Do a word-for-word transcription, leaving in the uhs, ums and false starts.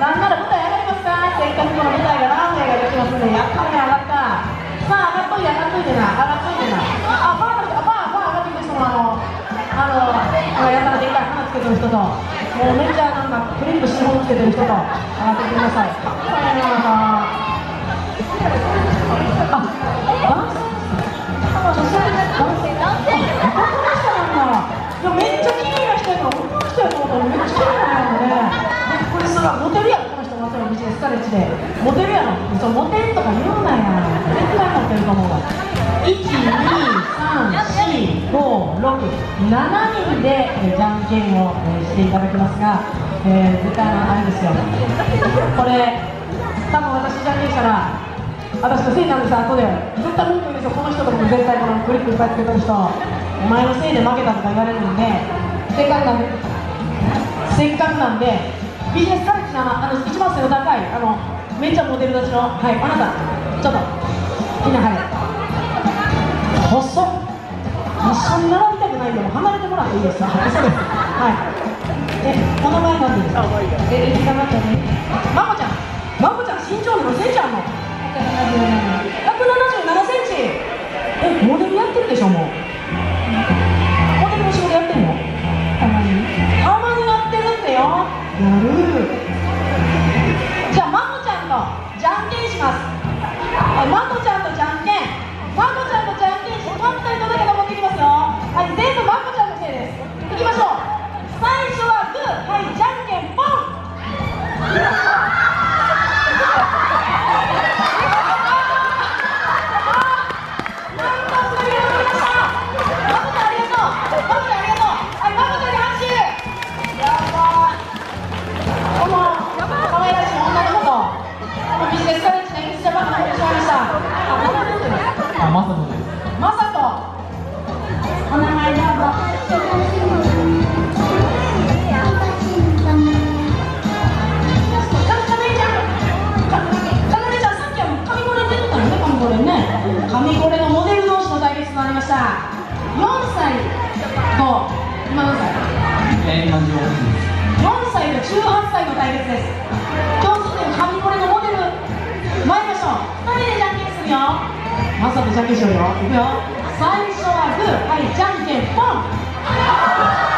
なんなら舞台上がりますか。せっかくこの舞台がランウェイができますんで、やっぱり上がった。さあ上がっといて上がっといてな、上がっといてな。あ、バーの人、あ、バー、バー上がってきて、そのあのあのやたらでっかい花つけてる人と、もうめっちゃなんかクリップして本つけてる人と上がってきてください。あ、男性、女性、男性、男性、男の人なんだ。いや、めっちゃ綺麗な人やから、男の人やと思ったらめっちゃ綺麗なんだよね。これすごいモテるやろ、この人またの道でストレッチでモテるやろ。そう、モテるとか言うなや。絶対モテると思うわ。いち、に、さん、し、ご、ろく、ななにんで、えー、じゃんけんを、えー、していただきますが、えー、絶対あれですよ。これ多分私じゃんけんしたら私のせいなんです。後で絶対文句言うんですよ。この人とかも絶対このクリップいっぱいつけてる人、お前のせいで負けたとか言われるんで、せっかくなんでせっかくなんでビジネスカレッジのあの一番背の高いあのめっちゃモデルたちの、はい、あなたちょっとみんな、はい、細っ、一緒に並びたくないので離れてもらっていいですか。そうです、はい。え、お名前なんでですか。え、え、頑張ってね。まこちゃん、まこちゃん身長何センチあんの。ひゃくななじゅうななセンチ。え、モデルやってるでしょ。もうモデルの仕事やってんの。たまにたまにやってるってよ。やる。じゃあまこちゃんとじゃんけんします。まこちゃんとじゃんけん、まこちゃんとじゃんけんして勝った人だけが持ってきますよ。はい、全部まこちゃんのせいです。いきましょう。最初はグー、はい、じゃんけんポン。 まさとです。 まさと、お名前どうぞ。神これのモデル同士の対決となりました。よんさいと今何歳？ えー、よんじゅうはちです。 よんさいとじゅうはっさいの対決です。今日すでに神これのモデル参りましょう。ふたりでじゃんけんするよ。まさとじゃんけんしようよ。いくよ。最初はグー、はい、じゃんけんポン。